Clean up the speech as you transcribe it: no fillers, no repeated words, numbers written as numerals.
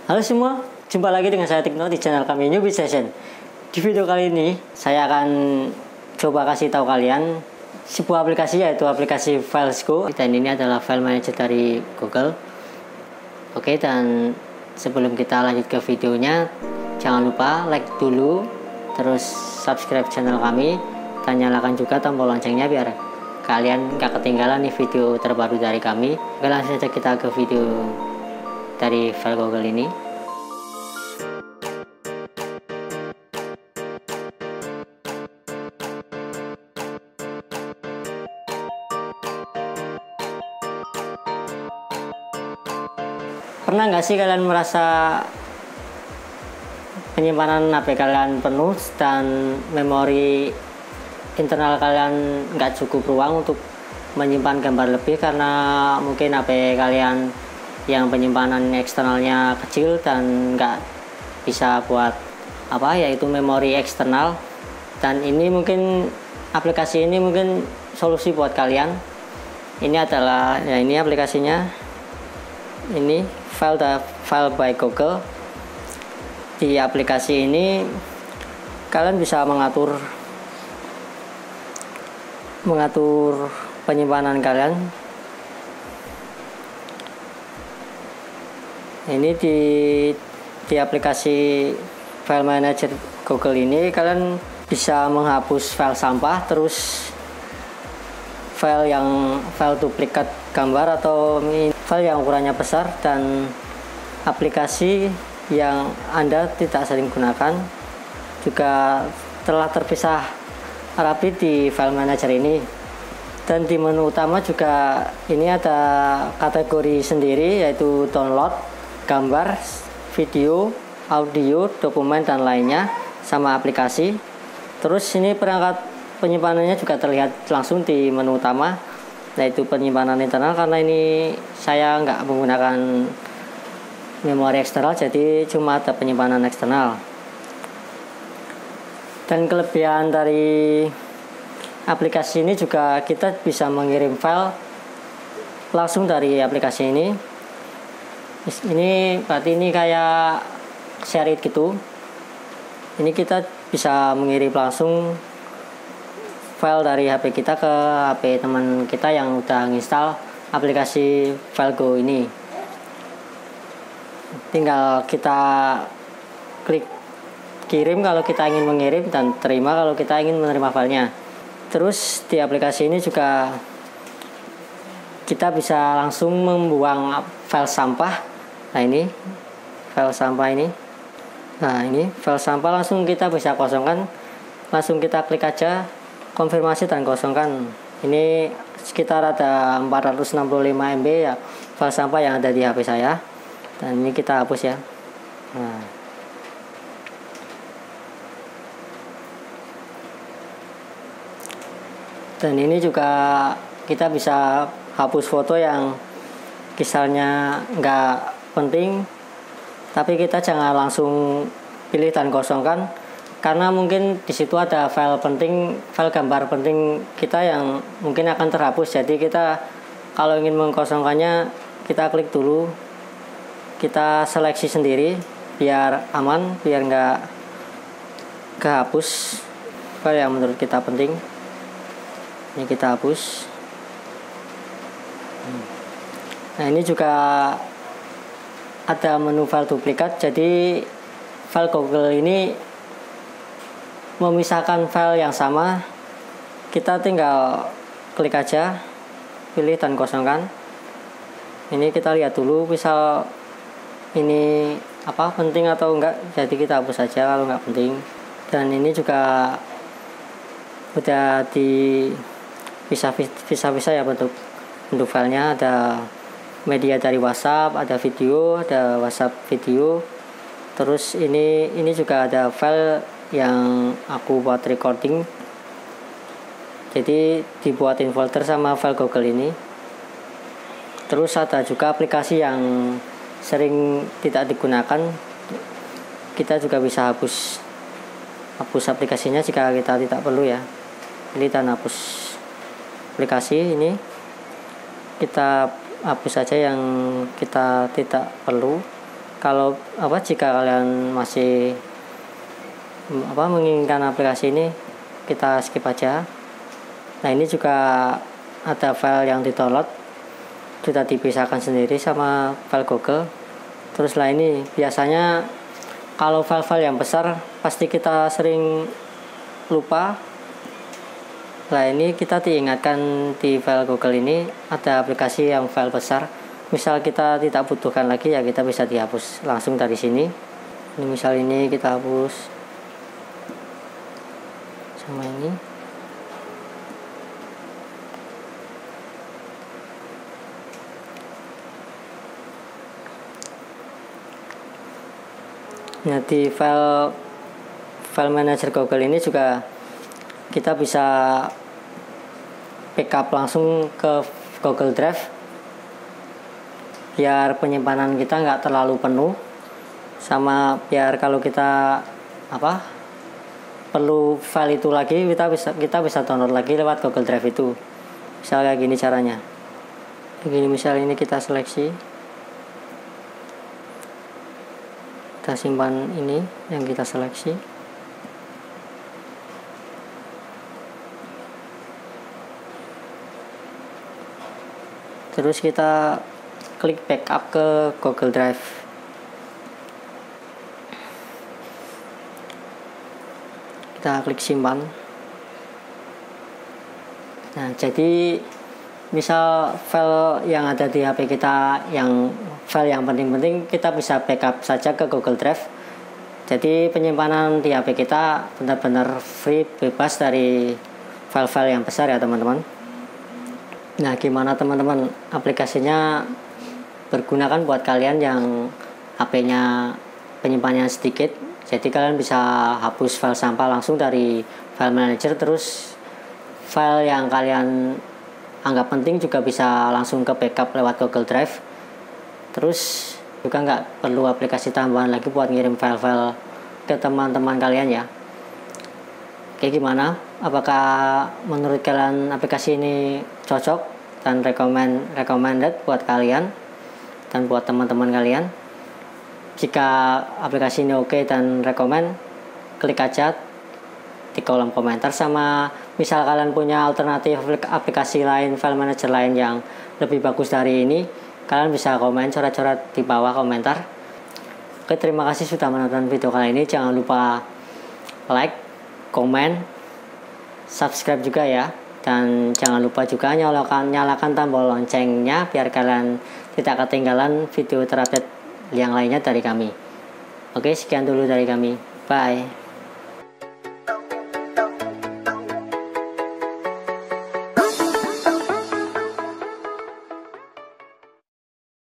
Halo semua, jumpa lagi dengan saya Tikno di channel kami Newbie Session. Di video kali ini, saya akan coba kasih tahu kalian sebuah aplikasi, yaitu aplikasi Filesgo. Dan ini adalah file manager dari Google. Oke, dan sebelum kita lanjut ke videonya, jangan lupa like dulu, terus subscribe channel kami, dan nyalakan juga tombol loncengnya biar kalian gak ketinggalan nih video terbaru dari kami. Oke, langsung saja kita ke video dari file Google ini. Pernah nggak sih kalian merasa penyimpanan HP kalian penuh dan memori internal kalian nggak cukup ruang untuk menyimpan gambar lebih karena mungkin HP kalian yang penyimpanan eksternalnya kecil dan nggak bisa buat yaitu memori eksternal. Dan ini mungkin aplikasi ini mungkin solusi buat kalian. Ini adalah ini aplikasinya, ini file by Google. Di aplikasi ini kalian bisa mengatur penyimpanan kalian. Ini di aplikasi file manager Google ini kalian bisa menghapus file sampah, terus file duplikat gambar atau file yang ukurannya besar, dan aplikasi yang Anda tidak sering gunakan juga telah terpisah rapi di file manager ini. Dan di menu utama juga ini ada kategori sendiri, yaitu download, gambar, video, audio, dokumen, dan lainnya, sama aplikasi. Terus ini perangkat penyimpanannya juga terlihat langsung di menu utama, yaitu penyimpanan internal. Karena ini saya nggak menggunakan memori eksternal, jadi cuma ada penyimpanan eksternal. Dan kelebihan dari aplikasi ini juga kita bisa mengirim file langsung dari aplikasi ini. Ini berarti ini kayak share it gitu. Ini kita bisa mengirim langsung file dari HP kita ke HP teman kita yang udah nginstal aplikasi Filesgo ini. Tinggal kita klik kirim kalau kita ingin mengirim, dan terima kalau kita ingin menerima filenya. Terus di aplikasi ini juga kita bisa langsung membuang file sampah. Nah, ini file sampah ini. Nah, ini file sampah langsung kita bisa kosongkan. Langsung kita klik aja konfirmasi dan kosongkan. Ini sekitar ada 465 MB ya file sampah yang ada di HP saya. Dan ini kita hapus ya. Nah, dan ini juga kita bisa hapus foto yang misalnya nggak penting, tapi kita jangan langsung pilih dan kosongkan, karena mungkin di situ ada file penting, file gambar penting kita yang mungkin akan terhapus. Jadi kita kalau ingin mengkosongkannya, kita klik dulu, kita seleksi sendiri biar aman, biar nggak kehapus file yang menurut kita penting. Ini kita hapus. Nah, ini juga ada menu file duplikat. Jadi file Google ini memisahkan file yang sama. Kita tinggal klik aja, pilih dan kosongkan. Ini kita lihat dulu misal ini penting atau enggak, jadi kita hapus saja kalau enggak penting. Dan ini juga udah bisa ya bentuk filenya. Ada media dari WhatsApp, ada video, ada WhatsApp video. Terus ini juga ada file yang aku buat recording, jadi dibuatin folder sama file Google ini. Terus ada juga aplikasi yang sering tidak digunakan, kita juga bisa hapus aplikasinya jika kita tidak perlu ya. Pilih dan hapus aplikasi ini, kita hapus saja yang kita tidak perlu. Kalau jika kalian masih menginginkan aplikasi ini, kita skip aja. Nah, ini juga ada file yang di-download, sudah dipisahkan sendiri sama file Google. Terus lah, ini biasanya kalau file-file yang besar pasti kita sering lupa. Nah, ini kita diingatkan di file Google ini ada aplikasi yang file besar. Misal kita tidak butuhkan lagi, ya kita bisa dihapus langsung dari sini. Ini misal ini kita hapus sama ini. Nah, di file manager Google ini juga kita bisa backup langsung ke Google Drive biar penyimpanan kita nggak terlalu penuh, sama biar kalau kita perlu file itu lagi, kita bisa download lagi lewat Google Drive itu. Misalnya kayak gini caranya. Begini, misal ini kita seleksi, kita simpan ini yang kita seleksi. Terus kita klik backup ke Google Drive. Kita klik simpan. Nah, jadi misal file yang ada di HP kita, file yang penting-penting, kita bisa backup saja ke Google Drive. Jadi penyimpanan di HP kita benar-benar free, bebas dari file-file yang besar ya teman-teman. Nah, gimana teman-teman, aplikasinya berguna kan buat kalian yang HP-nya penyimpanannya sedikit. Jadi kalian bisa hapus file sampah langsung dari file manager, terus file yang kalian anggap penting juga bisa langsung ke backup lewat Google Drive. Terus juga nggak perlu aplikasi tambahan lagi buat ngirim file-file ke teman-teman kalian ya. Oke, gimana? Apakah menurut kalian aplikasi ini cocok dan recommended buat kalian dan buat teman-teman kalian? Jika aplikasi ini oke dan recommend, klik aja di kolom komentar. Sama misal kalian punya alternatif aplikasi lain, file manager lain yang lebih bagus dari ini, kalian bisa komen, coret-coret di bawah komentar. Oke, terima kasih sudah menonton video kali ini. Jangan lupa like, komen, subscribe juga ya, dan jangan lupa juga nyalakan tombol loncengnya biar kalian tidak ketinggalan video terupdate yang lainnya dari kami. Oke, sekian dulu dari kami. Bye.